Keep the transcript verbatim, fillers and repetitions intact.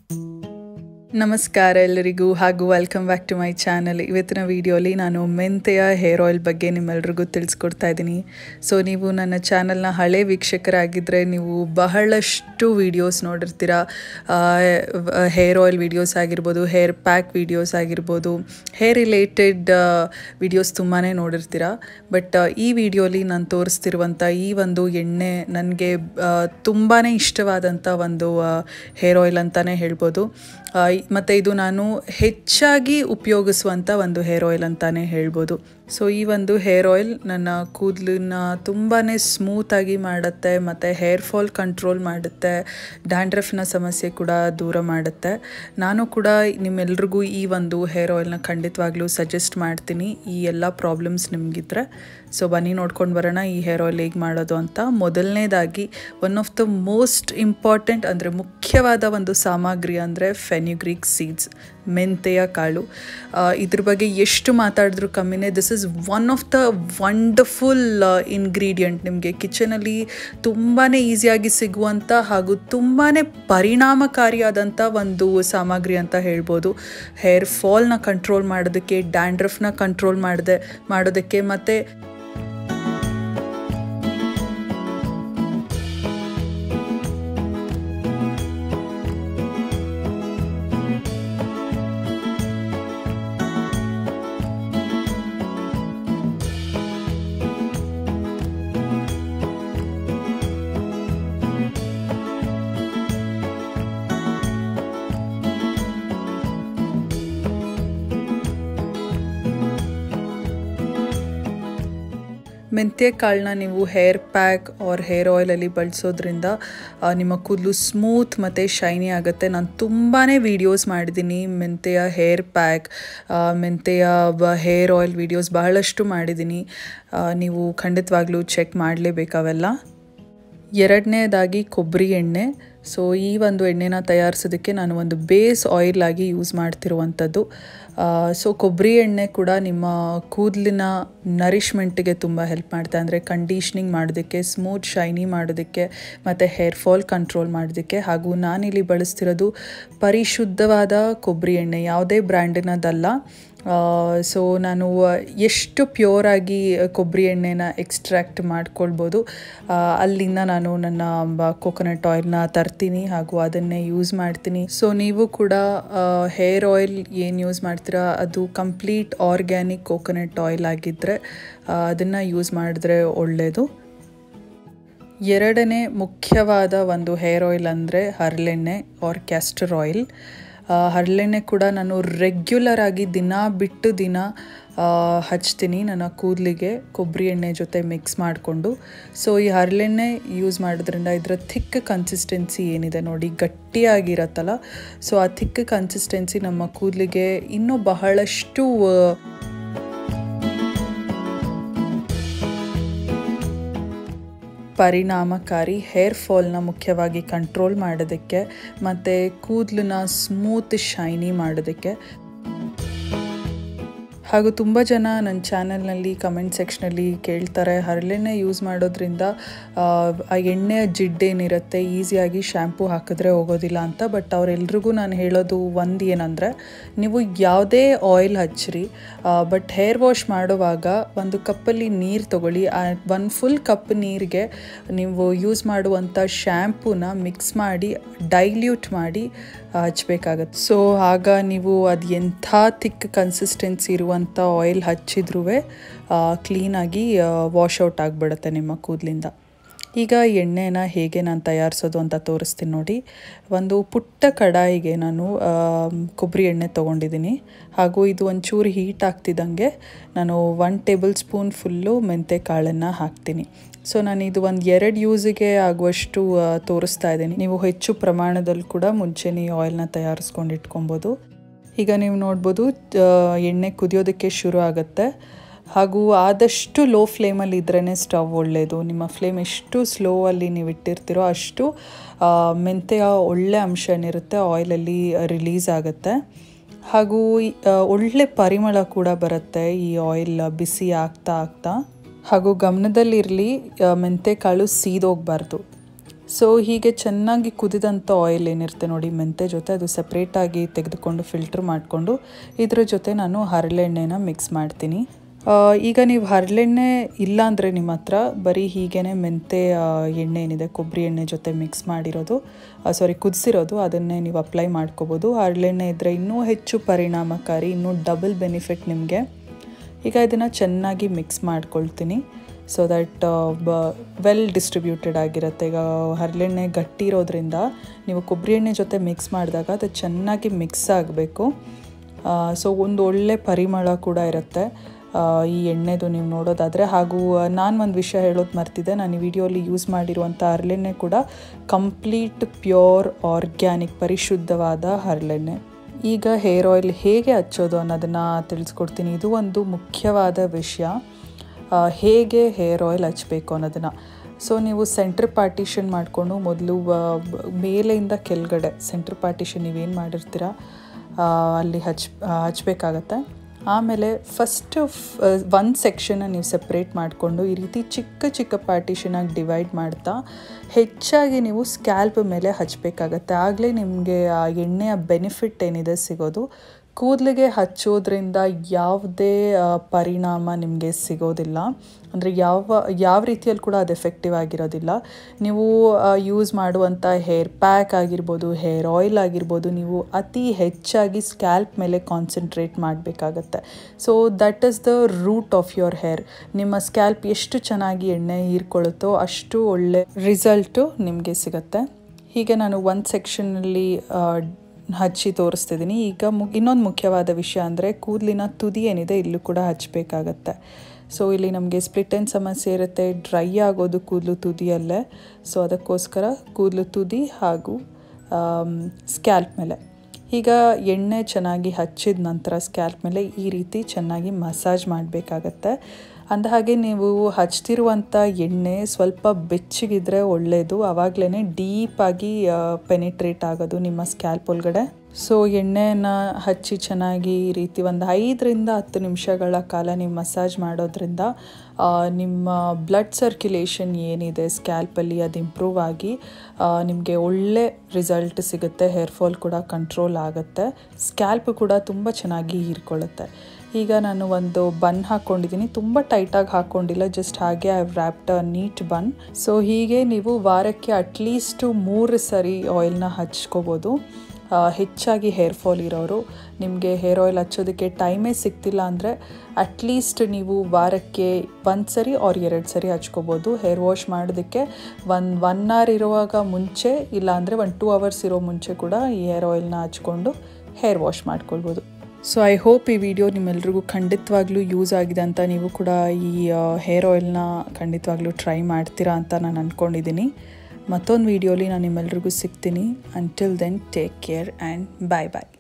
ನಮಸ್ಕಾರ ಎಲ್ಲರಿಗೂ ಹಾಗೂ welcome back to my channel. ಇವತ್ತಿನ ವಿಡಿಯೋಲಿ ನಾನು ಮೆಂತೆಯ ಹೇರ್ ಆಯಿಲ್ ಬಗ್ಗೆ ನಿಮ್ಮೆಲ್ರಿಗೂ ತಿಳಿಸ್ಕೊಡ್ತಾ ಇದ್ದೀನಿ. ಸೊ ನೀವು ನನ್ನ ಚಾನಲ್ನ ಹಳೆ ವೀಕ್ಷಕರಾಗಿದ್ದರೆ ನೀವು ಬಹಳಷ್ಟು ವೀಡಿಯೋಸ್ ನೋಡಿರ್ತೀರ. ಹೇರ್ ಆಯಿಲ್ ವೀಡಿಯೋಸ್ ಆಗಿರ್ಬೋದು, ಹೇರ್ ಪ್ಯಾಕ್ ವೀಡಿಯೋಸ್ ಆಗಿರ್ಬೋದು, ಹೇರ್ ರಿಲೇಟೆಡ್ ವೀಡಿಯೋಸ್ ತುಂಬಾ ನೋಡಿರ್ತೀರ. ಬಟ್ ಈ ವಿಡಿಯೋಲಿ ನಾನು ತೋರಿಸ್ತಿರುವಂಥ ಈ ಒಂದು ಎಣ್ಣೆ ನನಗೆ ತುಂಬಾ ಇಷ್ಟವಾದಂಥ ಒಂದು ಹೇರ್ ಆಯಿಲ್ ಅಂತಲೇ ಹೇಳ್ಬೋದು. ಮತ್ತು ಇದು ನಾನು ಹೆಚ್ಚಾಗಿ ಉಪಯೋಗಿಸುವಂಥ ಒಂದು ಹೇರ್ ಆಯಿಲ್ ಅಂತಲೇ ಹೇಳ್ಬೋದು. ಸೊ ಈ ಒಂದು ಹೇರ್ ಆಯಿಲ್ ನನ್ನ ಕೂದಲನ್ನ ತುಂಬಾ ಸ್ಮೂತಾಗಿ ಮಾಡುತ್ತೆ ಮತ್ತು ಹೇರ್ ಫಾಲ್ ಕಂಟ್ರೋಲ್ ಮಾಡುತ್ತೆ, ಡ್ಯಾಂಡ್ರಫ್ನ ಸಮಸ್ಯೆ ಕೂಡ ದೂರ ಮಾಡುತ್ತೆ. ನಾನು ಕೂಡ ನಿಮ್ಮೆಲ್ರಿಗೂ ಈ ಒಂದು ಹೇರ್ ಆಯಿಲ್ನ ಖಂಡಿತವಾಗ್ಲೂ ಸಜೆಸ್ಟ್ ಮಾಡ್ತೀನಿ ಈ ಎಲ್ಲ ಪ್ರಾಬ್ಲಮ್ಸ್ ನಿಮಗಿದ್ರೆ. ಸೊ ಬನ್ನಿ ನೋಡ್ಕೊಂಡು ಬರೋಣ ಈ ಹೇರ್ ಆಯಿಲ್ ಹೇಗೆ ಮಾಡೋದು ಅಂತ. ಮೊದಲನೇದಾಗಿ one of the most important ಅಂದರೆ ಮುಖ್ಯವಾದ ಒಂದು ಸಾಮಗ್ರಿ ಅಂದರೆ ಫೆನ್ಯುಗ್ರೀಕ್ ಸೀಡ್ಸ್, ಮೆಂತೆಯ ಕಾಳು. ಇದ್ರ ಬಗ್ಗೆ ಎಷ್ಟು ಮಾತಾಡಿದ್ರು ಕಮ್ಮಿನೇ. This is one of the wonderful ingredient. ನಿಮಗೆ ಕಿಚನಲ್ಲಿ ತುಂಬಾ ಈಸಿಯಾಗಿ ಸಿಗುವಂಥ ಹಾಗೂ ತುಂಬಾ ಪರಿಣಾಮಕಾರಿಯಾದಂಥ ಒಂದು ಸಾಮಗ್ರಿ ಅಂತ ಹೇಳ್ಬೋದು. ಹೇರ್ ಫಾಲ್ನ ಕಂಟ್ರೋಲ್ ಮಾಡೋದಕ್ಕೆ, ಡ್ಯಾಂಡ್ರಫ್ನ ಕಂಟ್ರೋಲ್ ಮಾಡದೆ ಮಾಡೋದಕ್ಕೆ ಮತ್ತು ಮೆಂತ್ಯ ಕಾಳನ್ನ ನೀವು ಹೇರ್ ಪ್ಯಾಕ್ ಆರ್ ಹೇರ್ ಆಯಿಲಲ್ಲಿ ಬಳಸೋದ್ರಿಂದ ನಿಮ್ಮ ಕೂದಲು ಸ್ಮೂತ್ ಮತ್ತು ಶೈನಿ ಆಗುತ್ತೆ. ನಾನು ತುಂಬಾ ವೀಡಿಯೋಸ್ ಮಾಡಿದ್ದೀನಿ ಮೆಂತೆಯ ಹೇರ್ ಪ್ಯಾಕ್, ಮೆಂತೆಯ ಹೇರ್ ಆಯಿಲ್ ವೀಡಿಯೋಸ್ ಬಹಳಷ್ಟು ಮಾಡಿದ್ದೀನಿ. ನೀವು ಖಂಡಿತವಾಗ್ಲೂ ಚೆಕ್ ಮಾಡಲೇಬೇಕು ಅವೆಲ್ಲ. ಎರಡನೇದಾಗಿ ಕೊಬ್ಬರಿ ಎಣ್ಣೆ. ಸೊ ಈ ಒಂದು ಎಣ್ಣೆನ ತಯಾರಿಸೋದಕ್ಕೆ ನಾನು ಒಂದು ಬೇಸ್ ಆಯಿಲ್ ಆಗಿ ಯೂಸ್ ಮಾಡ್ತಿರುವಂಥದ್ದು. ಸೊ ಕೊಬ್ಬರಿ ಎಣ್ಣೆ ಕೂಡ ನಿಮ್ಮ ಕೂದಲಿನ ನರಿಷ್ಮೆಂಟಿಗೆ ತುಂಬ ಹೆಲ್ಪ್ ಮಾಡುತ್ತೆ. ಅಂದರೆ ಕಂಡೀಷ್ನಿಂಗ್ ಮಾಡೋದಕ್ಕೆ, ಸ್ಮೂತ್ ಶೈನಿ ಮಾಡೋದಕ್ಕೆ ಮತ್ತು ಹೇರ್ ಫಾಲ್ ಕಂಟ್ರೋಲ್ ಮಾಡೋದಕ್ಕೆ. ಹಾಗೂ ನಾನಿಲ್ಲಿ ಬಳಸ್ತಿರೋದು ಪರಿಶುದ್ಧವಾದ ಕೊಬ್ಬರಿ ಎಣ್ಣೆ, ಯಾವುದೇ ಬ್ರ್ಯಾಂಡಿನದಲ್ಲ. ಸೊ ನಾನು ಎಷ್ಟು ಪ್ಯೂರಾಗಿ ಕೊಬ್ಬರಿ ಎಣ್ಣೆನ ಎಕ್ಸ್ಟ್ರಾಕ್ಟ್ ಮಾಡ್ಕೊಳ್ಬೋದು ಅಲ್ಲಿಂದ ನಾನು ನನ್ನ ಕೋಕೋನಟ್ ಆಯಿಲ್ನ ತರ್ತೀನಿ ಹಾಗೂ ಅದನ್ನೇ ಯೂಸ್ ಮಾಡ್ತೀನಿ. ಸೊ ನೀವು ಕೂಡ ಹೇರ್ ಆಯಿಲ್ ಏನು ಯೂಸ್ ಮಾಡ್ತೀರಾ ಅದು ಕಂಪ್ಲೀಟ್ ಆರ್ಗ್ಯಾನಿಕ್ ಕೋಕೋನಟ್ ಆಯಿಲ್ ಆಗಿದ್ದರೆ ಅದನ್ನು ಯೂಸ್ ಮಾಡಿದ್ರೆ ಒಳ್ಳೆಯದು. ಎರಡನೇ ಮುಖ್ಯವಾದ ಒಂದು ಹೇರ್ ಆಯಿಲ್ ಅಂದರೆ ಹರಳೆಣ್ಣೆ ಆರ್ ಕ್ಯಾಸ್ಟರ್ ಆಯಿಲ್. ಹರಳೆಣ್ಣೆ ಕೂಡ ನಾನು ರೆಗ್ಯುಲರ್ ಆಗಿ ದಿನ ಬಿಟ್ಟು ದಿನ ಹಚ್ತೀನಿ ನನ್ನ ಕೂದಲಿಗೆ ಕೊಬ್ಬರಿ ಎಣ್ಣೆ ಜೊತೆ ಮಿಕ್ಸ್ ಮಾಡಿಕೊಂಡು. ಸೊ ಈ ಹರಳೆಣ್ಣೆ ಯೂಸ್ ಮಾಡೋದ್ರಿಂದ ಇದರ ಥಿಕ್ ಕನ್ಸಿಸ್ಟೆನ್ಸಿ ಏನಿದೆ ನೋಡಿ, ಗಟ್ಟಿಯಾಗಿರತ್ತಲ್ಲ. ಸೊ ಆ ಥಿಕ್ ಕನ್ಸಿಸ್ಟೆನ್ಸಿ ನಮ್ಮ ಕೂದಲಿಗೆ ಇನ್ನೂ ಬಹಳಷ್ಟು ಪರಿಣಾಮಕಾರಿ, ಹೇರ್ ಫಾಲ್ನ ಮುಖ್ಯವಾಗಿ ಕಂಟ್ರೋಲ್ ಮಾಡೋದಕ್ಕೆ ಮತ್ತು ಕೂದಲನ್ನ ಸ್ಮೂತ್ ಶೈನಿ ಮಾಡೋದಕ್ಕೆ. ಹಾಗೂ ತುಂಬ ಜನ ನನ್ನ ಚಾನಲ್ನಲ್ಲಿ ಕಮೆಂಟ್ ಸೆಕ್ಷನಲ್ಲಿ ಕೇಳ್ತಾರೆ ಹರಳೆಣ್ಣೆ ಯೂಸ್ ಮಾಡೋದ್ರಿಂದ ಆ ಎಣ್ಣೆಯ ಜಿಡ್ಡೇನಿರುತ್ತೆ ಈಸಿಯಾಗಿ ಶ್ಯಾಂಪು ಹಾಕಿದ್ರೆ ಹೋಗೋದಿಲ್ಲ ಅಂತ. ಬಟ್ ಅವರೆಲ್ರಿಗೂ ನಾನು ಹೇಳೋದು ಒಂದು ಏನಂದರೆ, ನೀವು ಯಾವುದೇ ಆಯಿಲ್ ಹಚ್ಚಿರಿ ಬಟ್ ಹೇರ್ ವಾಶ್ ಮಾಡುವಾಗ ಒಂದು ಕಪ್ಪಲ್ಲಿ ನೀರು ತೊಗೊಳ್ಳಿ. ಆ ಒಂದು ಫುಲ್ ಕಪ್ ನೀರಿಗೆ ನೀವು ಯೂಸ್ ಮಾಡುವಂಥ ಶ್ಯಾಂಪೂನ ಮಿಕ್ಸ್ ಮಾಡಿ ಡೈಲ್ಯೂಟ್ ಮಾಡಿ ಹಚ್ಚಬೇಕಾಗತ್ತೆ. ಸೊ ಆಗ ನೀವು ಅದು ಎಂಥ ಥಿಕ್ ಕನ್ಸಿಸ್ಟೆನ್ಸಿ ಇರುವಂಥ ಆಯಿಲ್ ಹಚ್ಚಿದ್ರೂ ಕ್ಲೀನಾಗಿ ವಾಶೌಟ್ ಆಗಿಬಿಡುತ್ತೆ ನಿಮ್ಮ ಕೂದಲಿಂದ. ಈಗ ಎಣ್ಣೆನ ಹೇಗೆ ನಾನು ತಯಾರಿಸೋದು ಅಂತ ತೋರಿಸ್ತೀನಿ ನೋಡಿ. ಒಂದು ಪುಟ್ಟ ಕಡಾಯಿಗೆ ನಾನು ಕೊಬ್ಬರಿ ಎಣ್ಣೆ ತೊಗೊಂಡಿದ್ದೀನಿ. ಹಾಗೂ ಇದು ಒಂಚೂರು ಹೀಟ್ ಆಗ್ತಿದ್ದಂಗೆ ನಾನು ಒನ್ ಟೇಬಲ್ ಸ್ಪೂನ್ ಫುಲ್ಲು ಮೆಂತೆ ಕಾಳನ್ನು ಹಾಕ್ತೀನಿ. ಸೊ ನಾನು ಇದು ಒಂದು ಎರಡು ಯೂಸಿಗೆ ಆಗುವಷ್ಟು ತೋರಿಸ್ತಾ ಇದ್ದೀನಿ. ನೀವು ಹೆಚ್ಚು ಪ್ರಮಾಣದಲ್ಲಿ ಕೂಡ ಮುಂಚೆನೇ ಈ ಆಯಿಲ್ನ ತಯಾರಿಸ್ಕೊಂಡು ಇಟ್ಕೊಬೋದು. ಈಗ ನೀವು ನೋಡ್ಬೋದು ಎಣ್ಣೆ ಕುದಿಯೋದಕ್ಕೆ ಶುರು ಆಗುತ್ತೆ. ಹಾಗೂ ಆದಷ್ಟು ಲೋ ಫ್ಲೇಮಲ್ಲಿ ಇದ್ರೇ ಸ್ಟವ್ ಒಳ್ಳೆಯದು. ನಿಮ್ಮ ಫ್ಲೇಮ್ ಎಷ್ಟು ಸ್ಲೋ ಅಲ್ಲಿ ನೀವು ಇಟ್ಟಿರ್ತೀರೋ ಅಷ್ಟು ಮೆಂತೆಯ ಒಳ್ಳೆ ಅಂಶ ಏನಿರುತ್ತೆ ಆಯಿಲಲ್ಲಿ ರಿಲೀಸ್ ಆಗುತ್ತೆ. ಹಾಗೂ ಒಳ್ಳೆ ಪರಿಮಳ ಕೂಡ ಬರುತ್ತೆ ಈ ಆಯಿಲ್ ಬಿಸಿ ಆಗ್ತಾ ಆಗ್ತಾ. ಹಾಗೂ ಗಮನದಲ್ಲಿರಲಿ ಮೆಂತೆ ಕಾಳು ಸೀದೋಗಬಾರ್ದು. ಸೊ ಹೀಗೆ ಚೆನ್ನಾಗಿ ಕುದಿದಂಥ ಆಯಿಲ್ ಏನಿರುತ್ತೆ ನೋಡಿ ಮೆಂತೆ ಜೊತೆ, ಅದು ಸಪ್ರೇಟಾಗಿ ತೆಗೆದುಕೊಂಡು ಫಿಲ್ಟ್ರ್ ಮಾಡಿಕೊಂಡು ಇದ್ರ ಜೊತೆ ನಾನು ಹರಳೆಣ್ಣೆನ ಮಿಕ್ಸ್ ಮಾಡ್ತೀನಿ. ಈಗ ನೀವು ಹರಳೆಣ್ಣೆ ಇಲ್ಲ ಅಂದರೆ ನಿಮ್ಮ ಹತ್ರ ಬರೀ ಹೀಗೇ ಮೆಂತೆ ಎಣ್ಣೆ ಏನಿದೆ ಕೊಬ್ಬರಿ ಎಣ್ಣೆ ಜೊತೆ ಮಿಕ್ಸ್ ಮಾಡಿರೋದು, ಸಾರಿ ಕುದಿಸಿರೋದು, ಅದನ್ನೇ ನೀವು ಅಪ್ಲೈ ಮಾಡ್ಕೋಬೋದು. ಹರಳೆಣ್ಣೆ ಇದ್ದರೆ ಇನ್ನೂ ಹೆಚ್ಚು ಪರಿಣಾಮಕಾರಿ, ಇನ್ನೂ ಡಬಲ್ ಬೆನಿಫಿಟ್ ನಿಮಗೆ. ಈಗ ಇದನ್ನು ಚೆನ್ನಾಗಿ ಮಿಕ್ಸ್ ಮಾಡ್ಕೊಳ್ತೀನಿ so that be well distributed ಆಗಿರುತ್ತೆ. ಈಗ ಹರಳೆಣ್ಣೆ ಗಟ್ಟಿ ಇರೋದ್ರಿಂದ ನೀವು ಕೊಬ್ಬರಿ ಎಣ್ಣೆ ಜೊತೆ ಮಿಕ್ಸ್ ಮಾಡಿದಾಗ ಅದು ಚೆನ್ನಾಗಿ ಮಿಕ್ಸ್ ಆಗಬೇಕು. ಸೊ ಒಂದು ಒಳ್ಳೆ ಪರಿಮಳ ಕೂಡ ಇರುತ್ತೆ ಈ ಎಣ್ಣೆದು ನೀವು ನೋಡೋದಾದರೆ. ಹಾಗೂ ನಾನು ಒಂದು ವಿಷಯ ಹೇಳೋದು ಮರ್ತಿದ್ದೆ, ನಾನು ಈ ವಿಡಿಯೋಲಿ ಯೂಸ್ ಮಾಡಿರುವಂಥ ಹರಳೆಣ್ಣೆ ಕೂಡ ಕಂಪ್ಲೀಟ್ ಪ್ಯೂರ್ ಆರ್ಗ್ಯಾನಿಕ್ ಪರಿಶುದ್ಧವಾದ ಹರಳೆಣ್ಣೆ. ಈಗ ಹೇರ್ ಆಯಿಲ್ ಹೇಗೆ ಹಚ್ಚೋದು ಅನ್ನೋದನ್ನು ತಿಳಿಸ್ಕೊಡ್ತೀನಿ. ಇದು ಒಂದು ಮುಖ್ಯವಾದ ವಿಷಯ, ಹೇಗೆ ಹೇರ್ ಆಯಿಲ್ ಹಚ್ಚಬೇಕು ಅನ್ನೋದನ್ನು. ಸೊ ನೀವು ಸೆಂಟ್ರ್ ಪಾರ್ಟಿಷನ್ ಮಾಡಿಕೊಂಡು ಮೊದಲು ಮೇಲೆಯಿಂದ ಕೆಳಗಡೆ ಸೆಂಟ್ರ್ ಪಾರ್ಟಿಷನ್ ನೀವೇನು ಮಾಡಿರ್ತೀರ ಅಲ್ಲಿ ಹಚ್ ಹಚ್ಚಬೇಕಾಗತ್ತೆ. ಆಮೇಲೆ ಫಸ್ಟು ಒಂದು ಸೆಕ್ಷನ್ನ ನೀವು ಸೆಪ್ರೇಟ್ ಮಾಡಿಕೊಂಡು ಈ ರೀತಿ ಚಿಕ್ಕ ಚಿಕ್ಕ ಪಾರ್ಟಿಷನಾಗಿ ಡಿವೈಡ್ ಮಾಡ್ತಾ ಹೆಚ್ಚಾಗಿ ನೀವು ಸ್ಕ್ಯಾಲ್ಪ್ ಮೇಲೆ ಹಚ್ಚಬೇಕಾಗತ್ತೆ. ಆಗಲೇ ನಿಮಗೆ ಆ ಎಣ್ಣೆಯ ಬೆನಿಫಿಟ್ ಏನಿದೆ ಸಿಗೋದು. ಕೂದಲಿಗೆ ಹಚ್ಚೋದ್ರಿಂದ ಯಾವುದೇ ಪರಿಣಾಮ ನಿಮಗೆ ಸಿಗೋದಿಲ್ಲ, ಅಂದರೆ ಯಾವ ಯಾವ ರೀತಿಯಲ್ಲಿ ಕೂಡ ಅದು ಎಫೆಕ್ಟಿವ್ ಆಗಿರೋದಿಲ್ಲ. ನೀವು ಯೂಸ್ ಮಾಡುವಂಥ ಹೇರ್ ಪ್ಯಾಕ್ ಆಗಿರ್ಬೋದು, ಹೇರ್ ಆಯಿಲ್ ಆಗಿರ್ಬೋದು, ನೀವು ಅತಿ ಹೆಚ್ಚಾಗಿ ಸ್ಕ್ಯಾಲ್ಪ್ ಮೇಲೆ ಕಾನ್ಸಂಟ್ರೇಟ್ ಮಾಡಬೇಕಾಗತ್ತೆ. So that is the root of your hair. ನಿಮ್ಮ ಸ್ಕ್ಯಾಲ್ಪ್ ಎಷ್ಟು ಚೆನ್ನಾಗಿ ಎಣ್ಣೆ ಹೀರ್ಕೊಳ್ಳುತ್ತೋ ಅಷ್ಟು ಒಳ್ಳೆ ರಿಸಲ್ಟು ನಿಮಗೆ ಸಿಗುತ್ತೆ. ಹೀಗೆ ನಾನು ಒಂದು ಸೆಕ್ಷನಲ್ಲಿ ಹಚ್ಚಿ ತೋರಿಸ್ತಿದ್ದೀನಿ. ಈಗ ಮು ಇನ್ನೊಂದು ಮುಖ್ಯವಾದ ವಿಷಯ ಅಂದರೆ ಕೂದಲಿನ ತುದಿ ಏನಿದೆ ಇಲ್ಲೂ ಕೂಡ ಹಚ್ಚಬೇಕಾಗತ್ತೆ. ಸೊ ಇಲ್ಲಿ ನಮಗೆ ಸ್ಪ್ಲಿಟ್ ಎಂಡ್ ಸಮಸ್ಯೆ ಇರುತ್ತೆ, ಡ್ರೈ ಆಗೋದು ಕೂದಲು ತುದಿಯಲ್ಲೇ. ಸೊ ಅದಕ್ಕೋಸ್ಕರ ಕೂದಲು ತುದಿ ಹಾಗೂ ಸ್ಕ್ಯಾಲ್ಪ್ ಮೇಲೆ ಈಗ ಎಣ್ಣೆ ಚೆನ್ನಾಗಿ ಹಚ್ಚಿದ ನಂತರ ಸ್ಕ್ಯಾಲ್ಪ್ ಮೇಲೆ ಈ ರೀತಿ ಚೆನ್ನಾಗಿ ಮಸಾಜ್ ಮಾಡಬೇಕಾಗತ್ತೆ. ಅಂದಹಾಗೆ ನೀವು ಹಚ್ತಿರುವಂಥ ಎಣ್ಣೆ ಸ್ವಲ್ಪ ಬೆಚ್ಚಗಿದ್ರೆ ಒಳ್ಳೆಯದು, ಆವಾಗಲೇ ಡೀಪಾಗಿ ಪೆನಿಟ್ರೇಟ್ ಆಗೋದು ನಿಮ್ಮ ಸ್ಕ್ಯಾಲ್ಪ್ ಒಳಗಡೆ. ಸೊ ಎಣ್ಣೆಯನ್ನು ಹಚ್ಚಿ ಚೆನ್ನಾಗಿ ಈ ರೀತಿ ಒಂದು ಐದರಿಂದ ಹತ್ತು ನಿಮಿಷಗಳ ಕಾಲ ನೀವು ಮಸಾಜ್ ಮಾಡೋದ್ರಿಂದ ನಿಮ್ಮ ಬ್ಲಡ್ ಸರ್ಕ್ಯುಲೇಷನ್ ಏನಿದೆ ಸ್ಕ್ಯಾಲ್ಪಲ್ಲಿ ಅದು ಇಂಪ್ರೂವ್ ಆಗಿ ನಿಮಗೆ ಒಳ್ಳೆ ರಿಸಲ್ಟ್ ಸಿಗುತ್ತೆ. ಹೇರ್ ಫಾಲ್ ಕೂಡ ಕಂಟ್ರೋಲ್ ಆಗುತ್ತೆ, ಸ್ಕ್ಯಾಲ್ಪ್ ಕೂಡ ತುಂಬ ಚೆನ್ನಾಗಿ ಹೀರ್ಕೊಳ್ಳುತ್ತೆ. ಈಗ ನಾನು ಒಂದು ಬನ್ ಹಾಕ್ಕೊಂಡಿದ್ದೀನಿ, ತುಂಬ ಟೈಟಾಗಿ ಹಾಕ್ಕೊಂಡಿಲ್ಲ, ಜಸ್ಟ್ ಹಾಗೆ I wrapped a neat bun. So ಹೀಗೆ ನೀವು ವಾರಕ್ಕೆ ಅಟ್ಲೀಸ್ಟು ಮೂರು ಸರಿ ಆಯಿಲ್ನ ಹಚ್ಕೋಬೋದು. ಹೆಚ್ಚಾಗಿ ಹೇರ್ ಫಾಲ್ ಇರೋರು, ನಿಮಗೆ ಹೇರ್ ಆಯಿಲ್ ಹಚ್ಚೋದಕ್ಕೆ ಟೈಮೇ ಸಿಗ್ತಿಲ್ಲ ಅಂದರೆ ಅಟ್ಲೀಸ್ಟ್ ನೀವು ವಾರಕ್ಕೆ ಒಂದು ಸರಿ ಆರ್ ಎರಡು ಸರಿ ಹಚ್ಕೋಬೋದು. ಹೇರ್ ವಾಶ್ ಮಾಡೋದಕ್ಕೆ ಒಂದು ಒನ್ ಅವರ್ ಇರುವಾಗ ಮುಂಚೆ, ಇಲ್ಲ ಅಂದರೆ ಒಂದು ಟೂ ಅವರ್ಸ್ ಇರೋ ಮುಂಚೆ ಕೂಡ ಈ ಹೇರ್ ಆಯಿಲ್ನ ಹಚ್ಕೊಂಡು ಹೇರ್ ವಾಶ್ ಮಾಡ್ಕೊಳ್ಬೋದು. ಸೊ ಐ ಹೋಪ್ ಈ ವಿಡಿಯೋ ನಿಮ್ಮೆಲ್ರಿಗೂ ಖಂಡಿತವಾಗ್ಲೂ ಯೂಸ್ ಆಗಿದೆ ಅಂತ, ನೀವು ಕೂಡ ಈ ಹೇರ್ ಆಯಿಲ್ನ ಖಂಡಿತವಾಗ್ಲೂ ಟ್ರೈ ಮಾಡ್ತೀರಾ ಅಂತ ನಾನು ಅಂದ್ಕೊಂಡಿದ್ದೀನಿ. ಮತ್ತೊಂದು ವಿಡಿಯೋಲಿ ನಾನು ನಿಮ್ಮೆಲ್ರಿಗೂ ಸಿಗ್ತೀನಿ. Until then take care and bye bye.